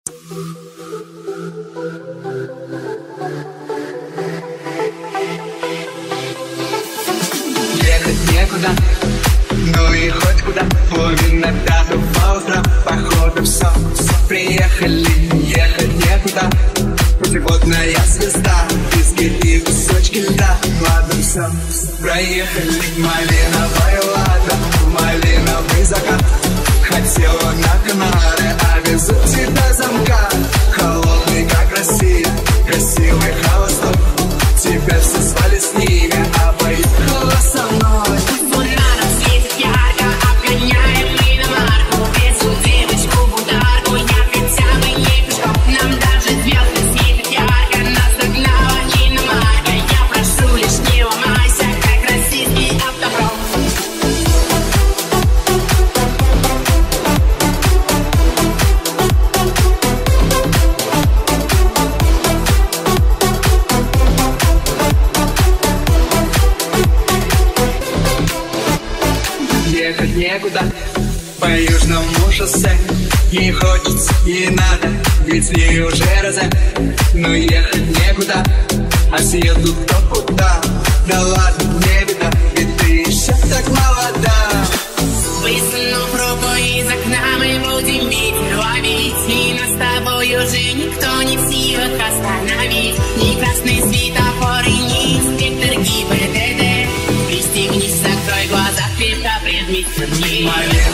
Ехать некуда, ну и хоть куда. Половина пятого по утрам, походу все. Приехали, ехать некуда. Путеводная звезда, пески и кусочки льда. Ладно, все, проехали. Малиновое лето, малиновый закат. Хотела на Канары, а везут тебя замка. Холодный, как Россия, красивый холостой. Теперь все спали с ними, а поехала со мной. Фонаром светит ярко, обгоняем иномарку. Везу девочку в ударку, я хотя бы не пешком. Нам даже звезды светят ярко, нас догнала иномарка. Я прошу, лишь не ломайся, как российский автопром. Ехать некуда по южному шоссе. Ей хочется, ей надо, ведь с ней уже розе. Но ехать некуда, а все едут кто куда. Да ладно, не беда, ведь ты еще так молода. Высунув руку из окна, мы будем ветер ловить. И нас с тобой уже никто не в силах остановить. Ни красный светофор и ни инспектор ГИБДД. Пристегнись, закрой глаза, крепко прижмись ко мне.